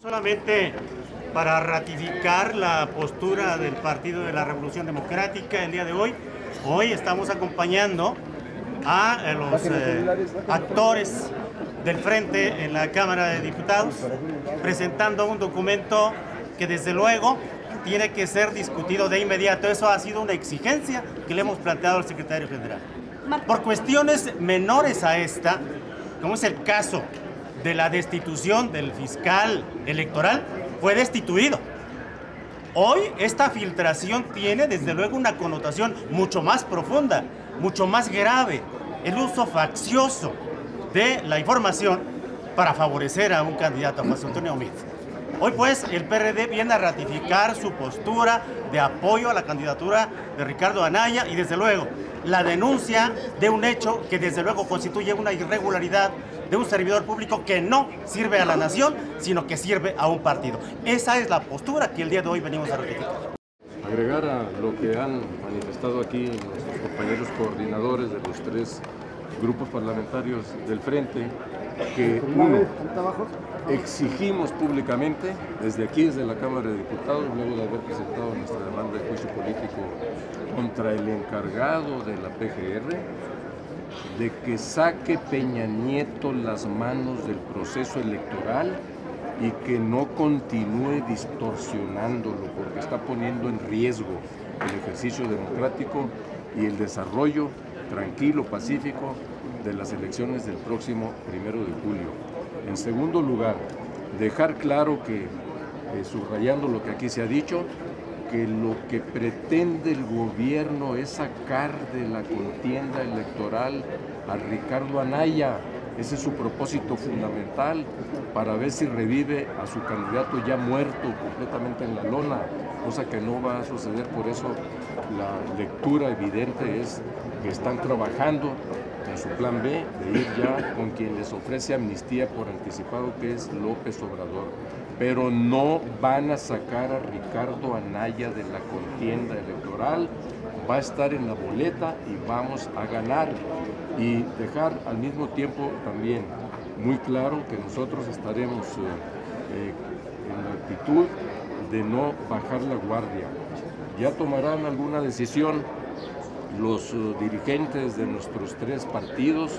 Solamente para ratificar la postura del Partido de la Revolución Democrática el día de hoy. Hoy estamos acompañando a los actores del Frente en la Cámara de Diputados, presentando un documento que desde luego tiene que ser discutido de inmediato. Eso ha sido una exigencia que le hemos planteado al secretario general. Por cuestiones menores a esta, como es el caso de la destitución del fiscal electoral, fue destituido. Hoy esta filtración tiene desde luego una connotación mucho más profunda, mucho más grave, el uso faccioso de la información para favorecer a un candidato, a José Antonio Meade. Hoy pues el PRD viene a ratificar su postura de apoyo a la candidatura de Ricardo Anaya y desde luego la denuncia de un hecho que desde luego constituye una irregularidad de un servidor público que no sirve a la nación, sino que sirve a un partido. Esa es la postura que el día de hoy venimos a ratificar. Agregar a lo que han manifestado aquí nuestros compañeros coordinadores de los tres grupos parlamentarios del Frente, que uno, exigimos públicamente, desde aquí, desde la Cámara de Diputados, luego de haber presentado nuestra demanda de juicio político contra el encargado de la PGR, de que saque Peña Nieto las manos del proceso electoral y que no continúe distorsionándolo, porque está poniendo en riesgo el ejercicio democrático y el desarrollo tranquilo, pacífico de las elecciones del próximo 1 de julio. En segundo lugar, dejar claro que, subrayando lo que aquí se ha dicho, que lo que pretende el gobierno es sacar de la contienda electoral a Ricardo Anaya. Ese es su propósito fundamental, para ver si revive a su candidato ya muerto completamente en la lona, cosa que no va a suceder. Por eso la lectura evidente es que están trabajando en su plan B de ir ya con quien les ofrece amnistía por anticipado, que es López Obrador. Pero no van a sacar a Ricardo Anaya de la contienda electoral, va a estar en la boleta y vamos a ganar. Y dejar al mismo tiempo también muy claro que nosotros estaremos en la actitud de no bajar la guardia. Ya tomarán alguna decisión los dirigentes de nuestros tres partidos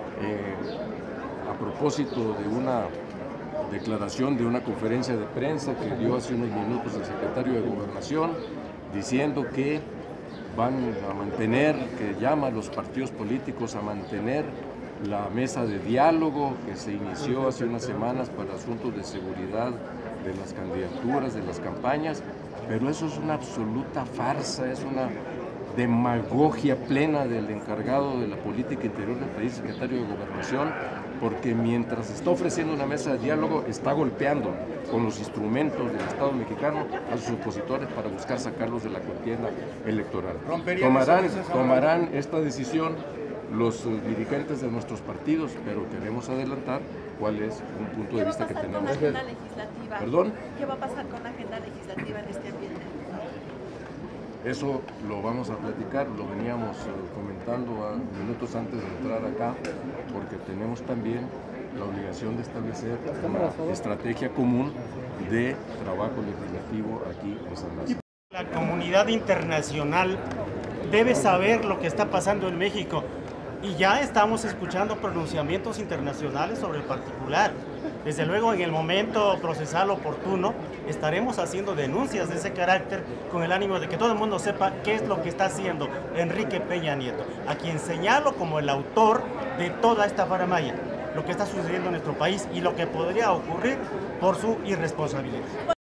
a propósito de una declaración, de una conferencia de prensa que dio hace unos minutos el secretario de Gobernación, diciendo que van a mantener, que llama a los partidos políticos a mantener la mesa de diálogo que se inició hace unas semanas para asuntos de seguridad de las candidaturas, de las campañas, pero eso es una absoluta farsa, es una demagogia plena del encargado de la política interior del país, secretario de Gobernación, porque mientras está ofreciendo una mesa de diálogo, está golpeando con los instrumentos del Estado mexicano a sus opositores para buscar sacarlos de la contienda electoral. Tomarán esta decisión los dirigentes de nuestros partidos, pero queremos adelantar cuál es un punto de vista que tenemos. ¿Qué va a pasar con la agenda legislativa? ¿Perdón? ¿Qué va a pasar con la agenda legislativa en este ambiente? Eso lo vamos a platicar, lo veníamos comentando minutos antes de entrar acá, porque tenemos también la obligación de establecer una estrategia común de trabajo legislativo aquí en San Blas. La comunidad internacional debe saber lo que está pasando en México y ya estamos escuchando pronunciamientos internacionales sobre el particular. Desde luego, en el momento procesal oportuno, estaremos haciendo denuncias de ese carácter con el ánimo de que todo el mundo sepa qué es lo que está haciendo Enrique Peña Nieto, a quien señalo como el autor de toda esta faramalla, lo que está sucediendo en nuestro país y lo que podría ocurrir por su irresponsabilidad.